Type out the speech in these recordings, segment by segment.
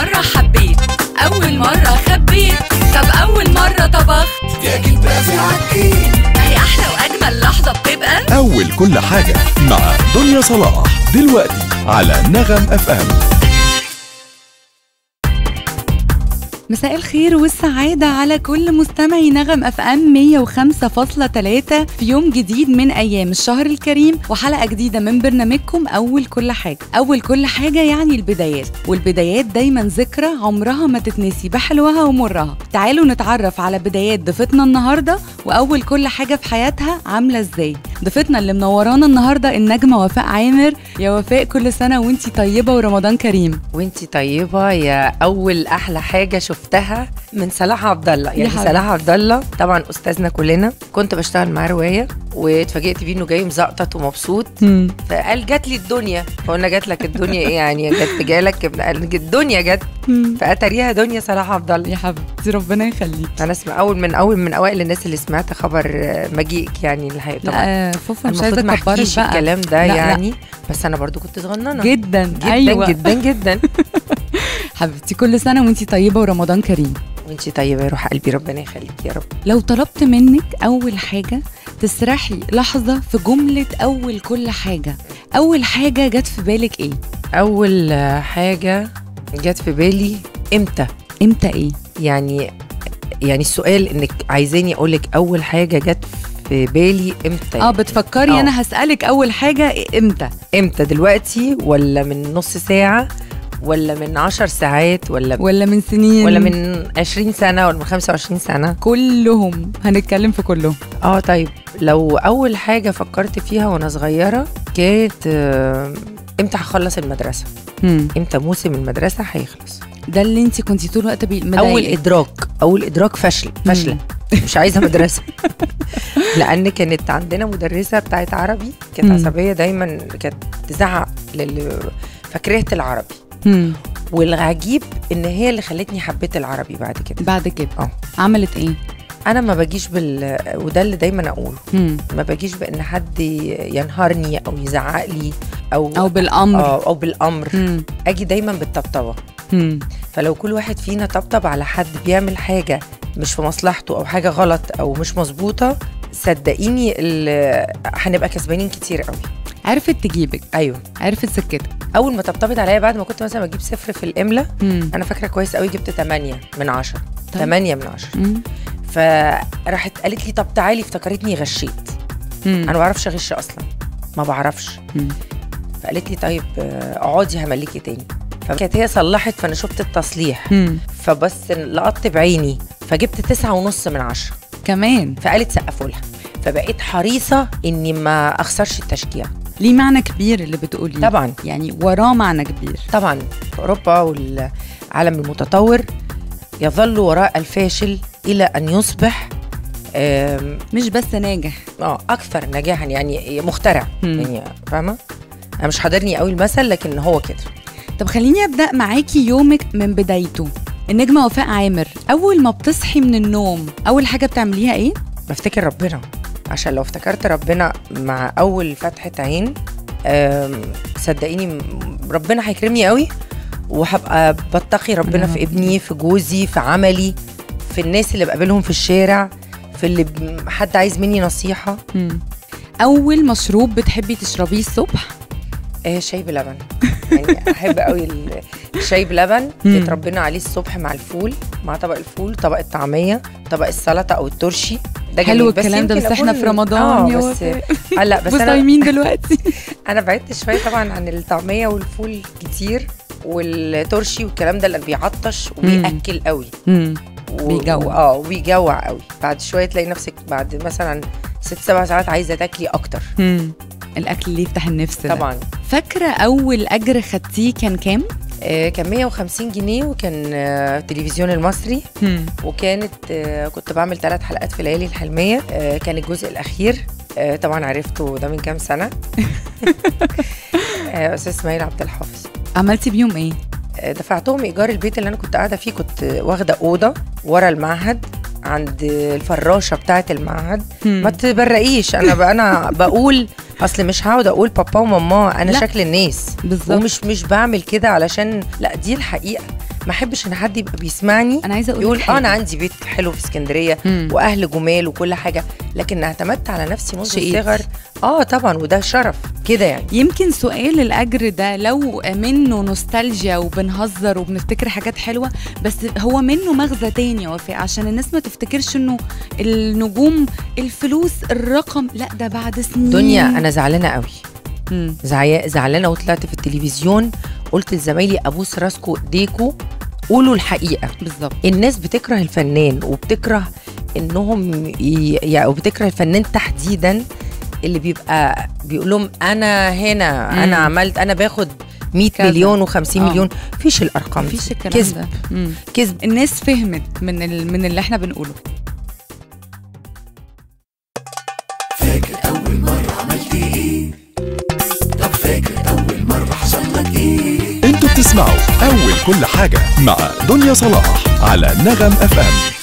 مرة حبيت، أول مرة خبيت، طب أول مرة طبخت دي أكيد بقى في عكين. ما هي أحلى وأجمل لحظة بتبقى أول كل حاجة مع دنيا صلاح دلوقتي على نغم FM. مساء الخير والسعادة على كل مستمعي نغم FM 105.3 في يوم جديد من أيام الشهر الكريم وحلقة جديدة من برنامجكم أول كل حاجة. أول كل حاجة يعني البدايات، والبدايات دايما ذكرى عمرها ما تتنسي بحلوها ومرها. تعالوا نتعرف على بدايات ضيفتنا النهاردة وأول كل حاجة في حياتها عاملة ازاي. ضيفتنا اللي منورانا النهاردة النجمة وفاء عامر. يا وفاء كل سنة وانتي طيبة ورمضان كريم. وانتي طيبة يا أول أحلى حاجة شفتها من صلاح عبد الله. يعني صلاح عبد الله طبعا أستاذنا كلنا، كنت بشتغل معاه رواية واتفاجئت بيه إنه جاي مزقطط ومبسوط. فقال جات لي الدنيا، فقلنا جات لك الدنيا إيه يعني؟ جالك الدنيا جت. فأتريها دنيا صلاح عبد الله. يا حبيبتي ربنا يخليك. أنا اسمع من أوائل الناس اللي سمعت خبر مجيئك يعني الحقيقة. طبعا فوفا مش عايزة أكبرك بقى الكلام ده يعني لا. بس أنا برضو كنت صغننة جدا جدا. أيوة. جدا جدا حبيبتي كل سنة وانتي طيبة ورمضان كريم. وانتي طيبة يا روح قلبي، ربنا يخليك يا رب. لو طلبت منك أول حاجة تسرحي لحظة في جملة أول كل حاجة، أول حاجة جت في بالك إيه؟ أول حاجة جت في بالي إمتى إيه؟ يعني السؤال إنك عايزاني أقولك أول حاجة جت في بالي إمتى؟ بتفكري أنا هسألك أول حاجة إمتى دلوقتي ولا من نص ساعة ولا من 10 ساعات ولا من سنين ولا من 20 سنة ولا من 25 سنة؟ كلهم هنتكلم في كلهم. طيب لو أول حاجة فكرت فيها وأنا صغيرة كانت إمتى هخلص المدرسة؟ إمتى موسم المدرسة هيخلص؟ ده اللي انتي كنتي طول الوقت أول إدراك فاشلة مش عايزة مدرسة. لأن كانت عندنا مدرسة بتاعت عربي كانت عصبية دايما، كانت تزعق فكرهت العربي. والعجيب ان هي اللي خلتني حبيت العربي بعد كده. عملت ايه؟ انا ما بجيش وده اللي دايما اقوله، ما بجيش بان حد ينهرني او يزعق لي او بالامر. اجي دايما بالطبطبه. فلو كل واحد فينا طبطب على حد بيعمل حاجه مش في مصلحته او حاجه غلط او مش مظبوطه، صدقيني هنبقى كسبانين كتير قوي. عرفت تجيبك. ايوه عرفت سكتك. اول ما طبطبت عليا بعد ما كنت مثلا بجيب 0 في الاملا، انا فاكره كويس قوي جبت 8 من 10. 8 من 10. فراحت قالت لي طب تعالي، افتكرتني غشيت. انا ما بعرفش اغش اصلا، ما بعرفش. فقالت لي طيب اقعدي همليكي تاني. فكانت هي صلحت فانا شفت التصليح. فبس لقطت بعيني فجبت 9.5 من 10 كمان. فقالت سقفوا لها، فبقيت حريصه اني ما اخسرش التشجيع. ليه معنى كبير اللي بتقوليه طبعا، يعني وراه معنى كبير طبعا. في اوروبا والعالم المتطور يظل وراء الفاشل الى ان يصبح مش بس ناجح، اكثر نجاحا، يعني مخترع. يعني فاهمه، انا مش حاضرني قوي المثل لكن هو كده. طب خليني ابدا معاكي يومك من بدايته. النجمه وفاء عامر اول ما بتصحي من النوم اول حاجه بتعمليها ايه؟ بفتكر ربنا، عشان لو افتكرت ربنا مع اول فتحة عين صدقيني ربنا هيكرمني قوي، وهبقى بتقي ربنا في ابني، في جوزي، في عملي، في الناس اللي بقابلهم في الشارع، في اللي حد عايز مني نصيحة. اول مشروب بتحبي تشربيه الصبح؟ شاي بلبن. يعني احب قوي الشاي بلبن يتربنا عليه الصبح مع الفول، مع طبق الفول، طبق الطعمية، طبق السلطة او الترشي. ده حلو الكلام ده، بس احنا في رمضان يا وفاء. لا بس انا صايمين دلوقتي. انا بعدت شويه طبعا عن الطعميه والفول كتير والترشي والكلام ده، اللي بيعطش وبياكل قوي. بيجوع. وبيجوع قوي. بعد شويه تلاقي نفسك بعد مثلا 6-7 ساعات عايزه تاكلي اكتر. الاكل اللي يفتح النفس طبعا. فاكره اول اجر خدتيه كان كام؟ كان 150 جنيه، وكان التلفزيون المصري. وكانت كنت بعمل 3 حلقات في ليالي الحلمية. كان الجزء الأخير طبعا عرفته ده من كام سنة. أستاذ إسماعيل عبد الحافظ. عملتي بيهم إيه؟ دفعتهم إيجار البيت اللي أنا كنت قاعدة فيه. كنت واخدة أوضة ورا المعهد عند الفراشة بتاعة المعهد. ما تبرقيش، أنا بقول اصل مش هقعد اقول بابا وماما، انا شكل الناس بالظبط، ومش بعمل كده علشان لا، دي الحقيقه. ما احبش ان حد يبقى بيسمعني انا عايزه يقول اقول انا عندي بيت حلو في اسكندريه واهل جمال وكل حاجه، لكن اعتمدت على نفسي منذ الصغر. طبعا، وده شرف كده يعني. يمكن سؤال الاجر ده لو منه نوستالجيا وبنهزر وبنفتكر حاجات حلوه، بس هو منه مغزى تاني يا وفاء، عشان الناس ما تفتكرش انه النجوم الفلوس الرقم، لا ده بعد سنين. دنيا انا زعلانه قوي، زعلانه، وطلعت في التلفزيون قلت لزمايلي ابوس راسكو ايديكو، قولوا الحقيقه. بالظبط. الناس بتكره الفنان وبتكره انهم وبتكره الفنان تحديدا اللي بيبقى بيقول لهم انا هنا انا عملت، انا باخد 100 مليون و50 مليون. مفيش الارقام، مفيش الكلام كذب. ده. كذب. الناس فهمت من اللي احنا بنقوله. فاكر أول مرة عملت إيه؟ طب فاكر أول مرة حصل لك إيه؟ انتوا بتسمعوا أول كل حاجة مع دنيا صلاح على نغم FM.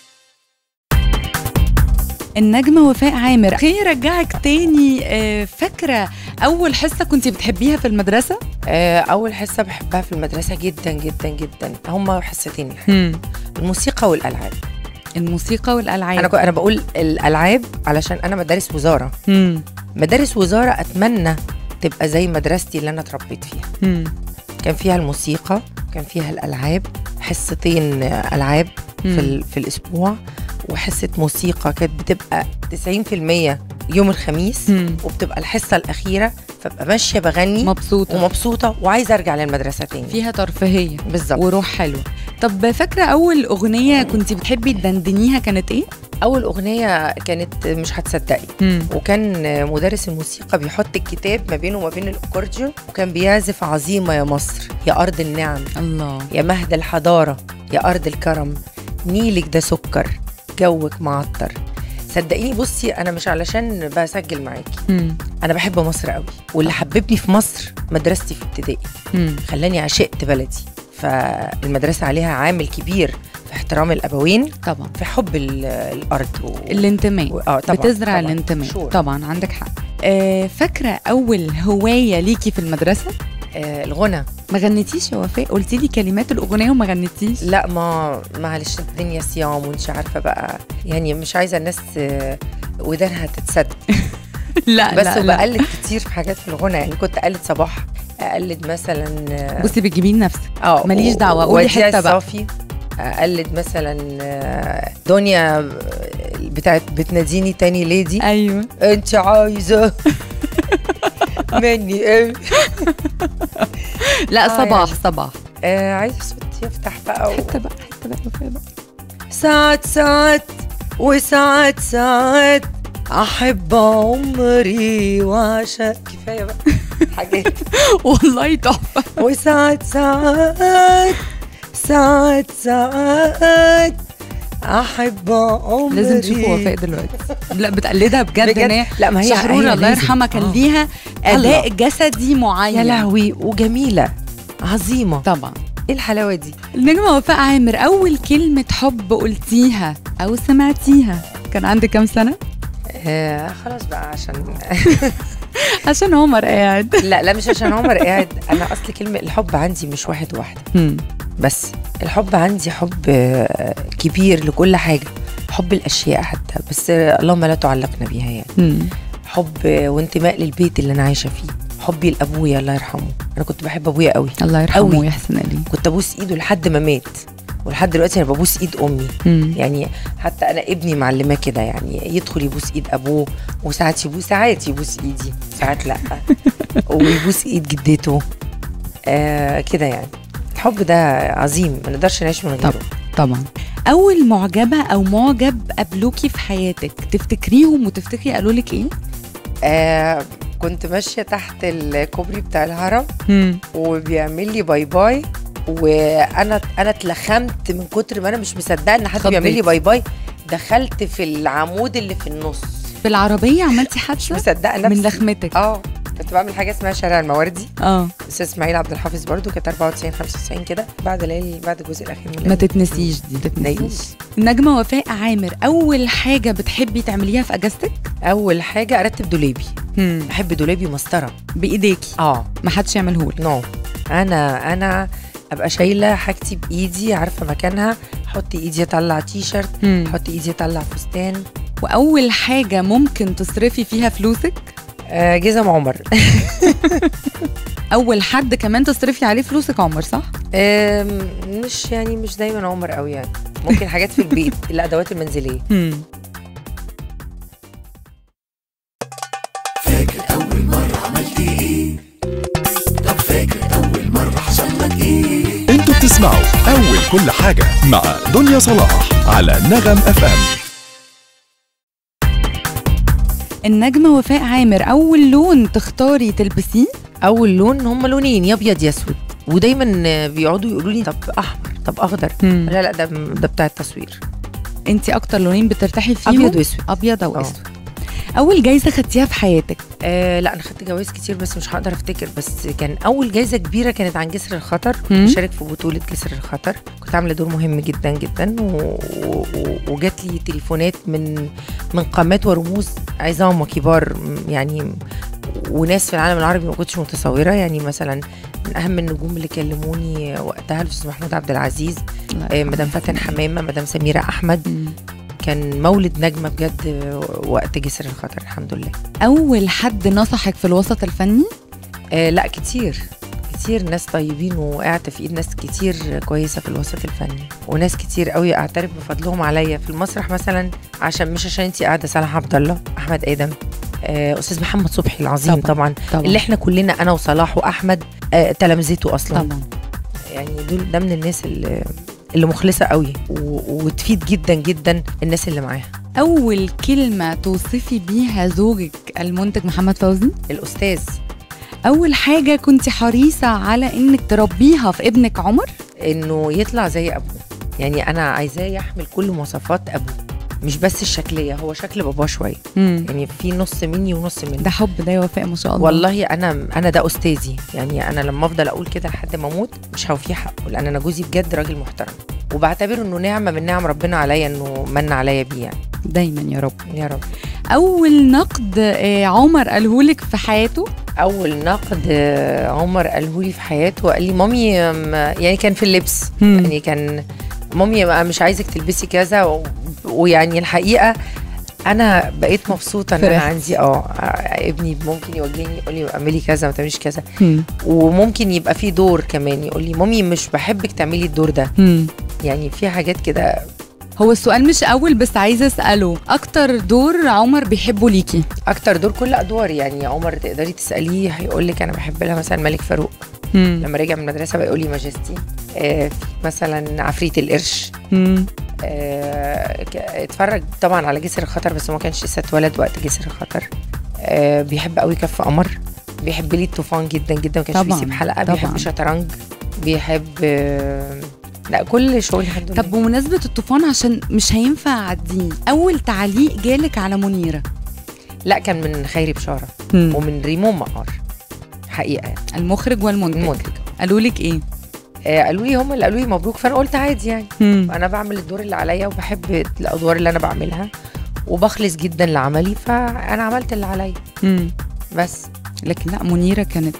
النجمة وفاء عامر، خليني رجعك تاني. فاكرة أول حصة كنتي بتحبيها في المدرسة؟ أول حصة بحبها في المدرسة جدا جدا جدا هما حصتين، الموسيقى والألعاب. الموسيقى والألعاب. أنا بقول الألعاب علشان أنا مدارس وزارة. مدارس وزارة أتمنى تبقى زي مدرستي اللي أنا اتربيت فيها. كان فيها الموسيقى، كان فيها الألعاب، حصتين ألعاب في الأسبوع، وحصة موسيقى كانت بتبقى 90% يوم الخميس، وبتبقى الحصة الأخيرة، فبقى ماشية بغني ومبسوطة وعايزة أرجع للمدرسة تاني. فيها ترفيهية بالظبط وروح حلوة. طب فاكرة أول أغنية كنتي بتحبي تدندنيها كانت إيه؟ أول أغنية كانت مش هتصدقي، وكان مدرس الموسيقى بيحط الكتاب ما بينه وما بين الأكورديون، وكان بيعزف عظيمة يا مصر يا أرض النعم، الله يا مهد الحضارة يا أرض الكرم، نيلك ده سكر جوك معطر. صدقيني بصي، انا مش علشان بسجل معاكي، انا بحب مصر قوي، واللي حببني في مصر مدرستي في ابتدائي، خلاني عشقت بلدي. فالمدرسه عليها عامل كبير في احترام الابوين، طبعا في حب الارض الانتماء. طبعا بتزرع طبعا الانتماء. طبعا عندك حق. فاكره اول هوايه ليكي في المدرسه؟ الغنى. ما غنيتيش يا وفاء؟ قلتي لي كلمات الاغنيه وما غنيتيش. لا، ما معلش، الدنيا صيام وانت عارفه بقى، يعني مش عايزه الناس ودانها تتسد. لا بس لا وبقلد كتير في حاجات في الغنى، يعني كنت اقلد صباح، اقلد مثلا بصي بتجيبين نفسك، ماليش دعوه، قولي حته بقى. صافي، اقلد مثلا دنيا بتاعت بتناديني تاني ليدي. ايوه انت عايزه مني ايه؟ لا صباح يعني. صباح عايزه صوتي يفتح بقى حته بقى وفاء بقى. ساعات وساعات احب عمري وعشق. كفايه بقى حاجات والله تحفه. وساعات احب عمري. لازم تشوفوا وفاء دلوقتي. لا بتقلدها بجد. لا، ما هي شحرورة الله يرحمها كان ليها اداء جسدي معين. يا لهوي، وجميله عظيمه طبعا. ايه الحلاوه دي؟ النجمه وفاء عامر، اول كلمه حب قلتيها او سمعتيها كان عندك كام سنه؟ خلاص بقى عشان عمر قاعد. لا مش عشان عمر قاعد، انا اصل كلمه الحب عندي مش واحد واحده، بس الحب عندي حب كبير لكل حاجه، حب الاشياء حتى، بس اللهم لا تعلقنا بيها يعني. حب وانتماء للبيت اللي انا عايشه فيه، حبي لابويا الله يرحمه، انا كنت بحب ابويا قوي الله يرحمه ويحسن اليه، كنت ابوس ايده لحد ما مات، ولحد دلوقتي انا ببوس ايد امي. يعني حتى انا ابني معلماه كده، يعني يدخل يبوس ايد ابوه، وساعات يبوس ايدي، ساعات لا ويبوس ايد جدته كده يعني. الحب ده عظيم، ما نقدرش نعيش من غيره. طبعا. اول معجبه او معجب قابلوكي في حياتك تفتكريهم وتفتكري قالوا لك ايه؟ كنت ماشيه تحت الكوبري بتاع الهرم وبيعمل لي باي باي، وانا اتلخمت من كتر ما انا مش مصدقه ان حد بيعمل لي باي باي. دخلت في العمود اللي في النص في العربيه، عملتي حادثه؟ مش مصدقه نفسي من لخمتك. كنت بعمل حاجه اسمها شارع المواردي. استاذ اسماعيل عبد الحافظ برضو، كانت 94 95 كده، بعد الجزء الاخير من ما تتنسيش دي، تتنسيش. النجمه وفاء عامر، اول حاجه بتحبي تعمليها في اجازتك؟ اول حاجه ارتب دولابي. بحب دولابي مسطره بايديكي. ما حدش يعمله لك. انا ابقى شايله حاجتي بايدي، عارفه مكانها، احط ايدي اطلع تيشرت، احط ايدي اطلع فستان. واول حاجه ممكن تصرفي فيها فلوسك؟ جزم عمر. اول حد كمان تصرفي عليه فلوسك عمر، صح؟ مش دايما عمر قوي يعني، ممكن حاجات في البيت، الادوات المنزليه. فاكر أول مرة عملت إيه؟ طب فاكر أول مرة حصل لك إيه؟ انتوا بتسمعوا اول كل حاجة مع دنيا صلاح على نغم FM. النجمة وفاء عامر، أول لون تختاري تلبسيه؟ اول لون هم لونين، يا ابيض يا اسود، ودايما بيقعدوا يقولوا لي طب احمر طب اخضر. لا ده بتاع التصوير. انت اكتر لونين بترتاحي فيهم؟ ابيض واسود. ابيض او اسود. اول جايزه خدتيها في حياتك؟ لا انا خدت جوائز كتير بس مش هقدر افتكر، بس كان اول جايزه كبيره كانت عن جسر الخطر. بشارك في بطوله جسر الخطر، كنت عامله دور مهم جدا جدا، وجات لي تليفونات من قامات ورموز عظام وكبار يعني، وناس في العالم العربي ما كنتش متصوره. يعني مثلا من اهم النجوم اللي كلموني وقتها الاستاذ محمود عبد العزيز، مدام فاتن حمامه، مدام سميره احمد. كان مولد نجمه بجد وقت جسر الخطر الحمد لله. اول حد نصحك في الوسط الفني؟ لا كتير ناس طيبين، وقعت في ايد ناس كتير كويسه في الوسط الفني، وناس كتير قوي اعترف بفضلهم عليا في المسرح. مثلا مش عشان انتي قاعده، صلاح عبد الله، احمد ادم، استاذ محمد صبحي العظيم طبعا اللي احنا كلنا انا وصلاح واحمد تلامذته اصلا طبعا. يعني ده من الناس اللي مخلصه قوي وتفيد جدا جدا الناس اللي معاها. اول كلمه توصفي بيها زوجك المنتج محمد فوزي؟ الاستاذ. اول حاجه كنت حريصه على انك تربيها في ابنك عمر؟ انه يطلع زي ابوه، يعني انا عايزاه يحمل كل مواصفات ابوه، مش بس الشكليه، هو شكل باباه شويه. يعني في نص مني ونص مني. ده حب ده يا وفاء ما شاء الله. والله انا ده استاذي، يعني انا لما افضل اقول كده لحد ما اموت مش هوفيه حقه، لان انا جوزي بجد راجل محترم، وبعتبره انه نعمه من نعم ربنا عليا انه من عليا بيه يعني. دايما يا رب يا رب. اول نقد عمر قالهولك في حياته؟ اول نقد عمر قالهولي في حياته قال لي مامي، يعني كان في اللبس، يعني كان مامي مش عايزك تلبسي كذا، ويعني الحقيقه انا بقيت مبسوطه ان انا عندي ابني ممكن يوجهني يقول لي اعملي كذا ما تعمليش كذا. وممكن يبقى في دور كمان يقول لي مامي مش بحبك تعملي الدور ده. يعني في حاجات كده. هو السؤال مش اول بس عايزه اساله، اكتر دور عمر بيحبه ليكي؟ اكتر دور كل ادوار، يعني عمر تقدري تساليه هيقول لك انا بحب لها مثلا ملك فاروق. لما رجع من المدرسه بقى يقول لي ماجستي. مثلا عفريت القرش. اتفرج طبعا على جسر الخطر بس ما كانش لسه اتولد وقت جسر الخطر. بيحب قوي كف قمر، بيحب لي الطوفان جدا جدا، ما كانش بيسيب حلقه. بيحب شطرنج، بيحب لا كل شغل الحمد لله. طب بمناسبه الطوفان عشان مش هينفع اعديه، اول تعليق جالك على منيره؟ لا كان من خيري بشاره ومن ريمون مقار حقيقه يعني. المخرج والمنتج قالوا لك ايه؟ قالوا لي هم اللي قالوا لي مبروك، فانا قلت عادي يعني. انا بعمل الدور اللي عليا وبحب الادوار اللي انا بعملها وبخلص جدا لعملي، فانا عملت اللي عليا بس. لكن لا منيره كانت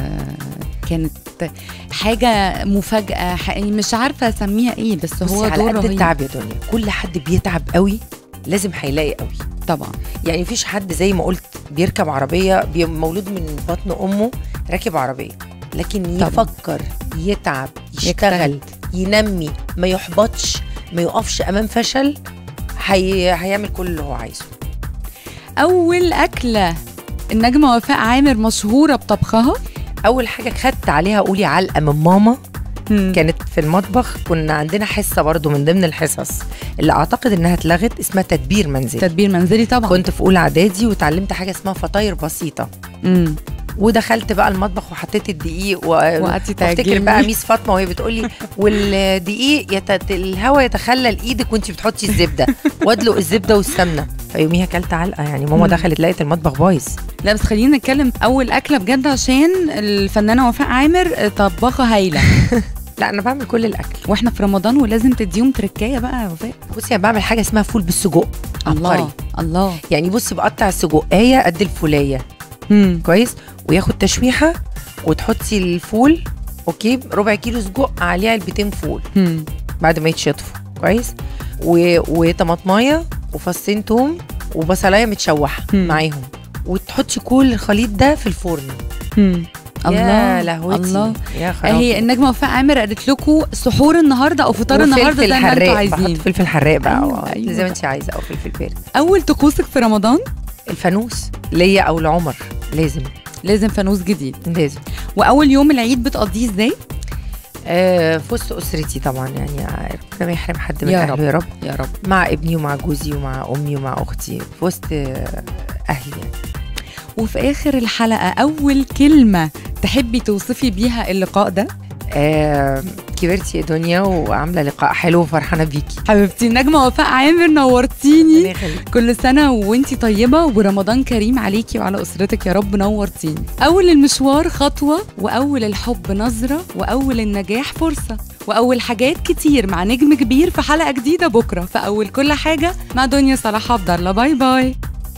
حاجه مفاجاه، مش عارفه اسميها ايه، بس هو على قد التعب يا دنيا، كل حد بيتعب قوي لازم هيلاقي قوي طبعا. يعني مفيش حد زي ما قلت بيركب عربيه مولود من بطن امه راكب عربيه، لكن يفكر يتعب يشتغل ينمي ما يحبطش ما يقفش امام فشل، هيعمل كل اللي هو عايزه. اول اكله النجمه وفاء عامر مشهوره بطبخها؟ اول حاجه خدت عليها قولي علقه من ماما كانت في المطبخ. كنا عندنا حصه برضو من ضمن الحصص اللي اعتقد انها اتلغت، اسمها تدبير منزلي. تدبير منزلي طبعا. كنت في اولى اعدادي وتعلمت حاجه اسمها فطاير بسيطه. ودخلت بقى المطبخ وحطيت الدقيق وافتكر بقى ميس فاطمه وهي بتقولي والدقيق الهواء يتخلل ايدك وانت بتحطي الزبده وادلق الزبده والسمنه. فيوميها اكلت علقه، يعني ماما دخلت لقيت المطبخ بايظ. لا بس خلينا نتكلم اول اكله بجد عشان الفنانه وفاء عامر طباخه هايله. لا انا بعمل كل الاكل واحنا في رمضان ولازم تديهم تركايه بقى يا وفاء. بصي انا بعمل حاجه اسمها فول بالسجق. الله الله. يعني بصي بقطع السجقايه قد الفولايه كويس، وياخد تشويحه وتحطي الفول اوكي، ربع كيلو سجق عليه علبتين فول بعد ما يتشطفوا كويس، وطماطمايه وفصين توم وبصلايه متشوحه معاهم، وتحطي كل الخليط ده في الفرن. الله لهوتي الله. يا خرابي. هي النجمه وفاء عامر قالت لكم سحور النهارده او فطار النهارده زي ما انتوا عايزين. بحط فلفل حراق بقى أيوة. زي ما انت عايزه، او فلفل بارد. اول طقوسك في رمضان؟ الفانوس ليا او لعمر، لازم فانوس جديد لازم. واول يوم العيد بتقضيه ازاي؟ في وسط اسرتي طبعا، يعني ربنا ما يحرم حد من اهله يا رب يا رب. مع ابني ومع جوزي ومع امي ومع اختي، في وسط اهلي يعني. وفي اخر الحلقه اول كلمه تحبي توصفي بيها اللقاء ده؟ كبرتي يا دنيا وعامله لقاء حلو وفرحانه بيكي حبيبتي النجمه وفاء عامر، نورتيني. كل سنه وانتي طيبه ورمضان كريم عليكي وعلى اسرتك يا رب، نورتيني. اول المشوار خطوه، واول الحب نظره، واول النجاح فرصه، واول حاجات كتير مع نجم كبير في حلقه جديده بكره في اول كل حاجه مع دنيا صلاح عبد الله. باي باي.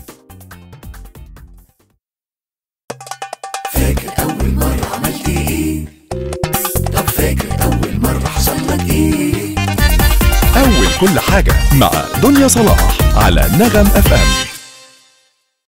فاكر أول مرة عملت إيه؟ طب فاكر أول مرة حصل لك إيه؟ أول كل حاجة مع دنيا صلاح على نغم FM.